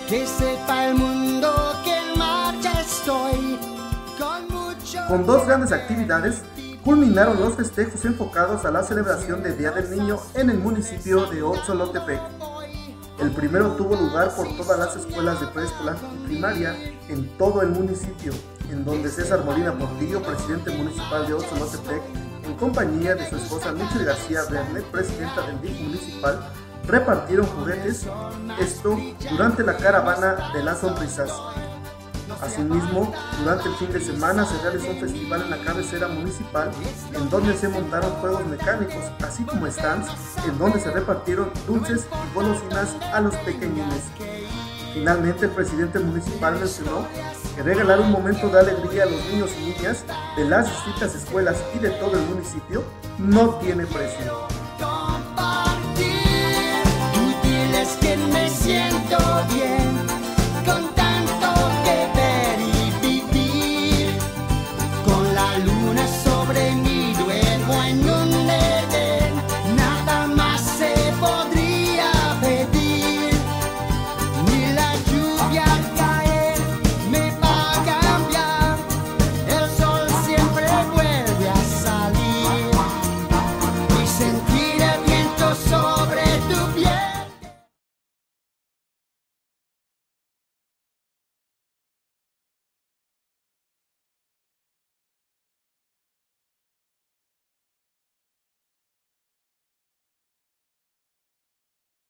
Que sepa el mundo que en marcha estoy con mucho... Con dos grandes actividades, culminaron los festejos enfocados a la celebración del Día del Niño en el municipio de Otzolotepec. El primero tuvo lugar por todas las escuelas de preescolar y primaria en todo el municipio, en donde César Molina Portillo, presidente municipal de Otzolotepec, en compañía de su esposa Michel García Bernet, presidenta del DIF municipal, repartieron juguetes, esto durante la caravana de las sonrisas. Asimismo, durante el fin de semana se realizó un festival en la cabecera municipal en donde se montaron juegos mecánicos, así como stands en donde se repartieron dulces y golosinas a los pequeñines. Finalmente, el presidente municipal mencionó que regalar un momento de alegría a los niños y niñas de las distintas escuelas y de todo el municipio no tiene precio.